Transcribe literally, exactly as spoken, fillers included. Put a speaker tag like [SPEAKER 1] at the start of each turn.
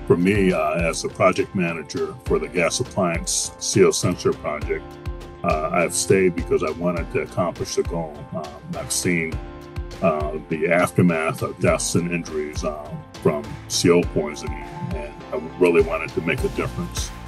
[SPEAKER 1] for me, uh, as a project manager for the gas appliance C O sensor project, uh, I've stayed because I wanted to accomplish the goal. Um, I've seen uh, the aftermath of deaths and injuries um, from C O poisoning, and I really wanted to make a difference.